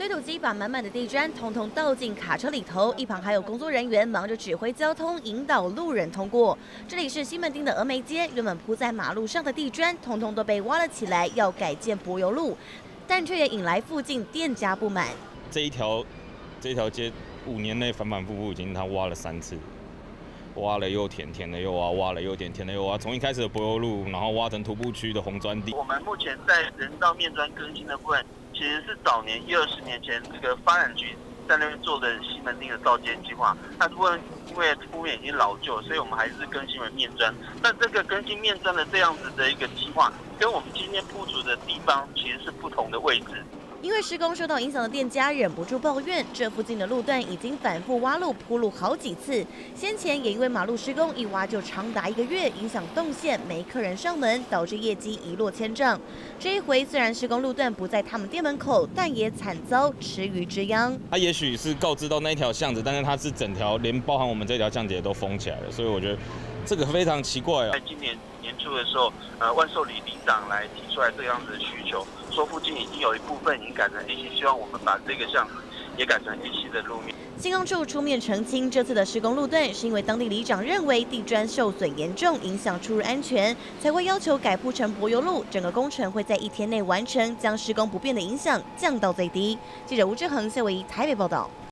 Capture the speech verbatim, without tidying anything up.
堆土机把满满的地砖通通倒进卡车里头，一旁还有工作人员忙着指挥交通，引导路人通过。这里是西门町的峨眉街，原本铺在马路上的地砖，通通都被挖了起来，要改建柏油路，但却也引来附近店家不满。 这一条这一条街五年内反反复复已经他挖了三次。 挖了又填，填了又挖，挖了又填，填了又挖。从一开始的柏油路，然后挖成徒步区的红砖地。 我们目前在人造面砖更新的部分，其实是早年一二十年前这个发展局在那边做的西门町的造街计划。它部分因为铺面已经老旧，所以我们还是更新为面砖。那这个更新面砖的这样子的一个计划，跟我们今天铺筑的地方其实是不同的位置。 因为施工受到影响的店家忍不住抱怨，这附近的路段已经反复挖路铺路好几次。先前也因为马路施工一挖就长达一个月，影响动线，没客人上门，导致业绩一落千丈。这一回虽然施工路段不在他们店门口，但也惨遭池鱼之殃。 他也许是告知到那一条巷子，但是他是整条连包含我们这条巷子也都封起来了，所以我觉得这个非常奇怪啊。 在今年年初的时候，呃，万寿里里长来提出来这样子的需求。 说附近已经有一部分已经改成 A C， 希望我们把这个巷子也改成 A C 的路面。 信用处出面澄清，这次的施工路段是因为当地里长认为地砖受损严重，影响出入安全，才会要求改铺成柏油路。整个工程会在一天内完成，将施工不便的影响降到最低。记者吴志恒、谢伟仪台北报道。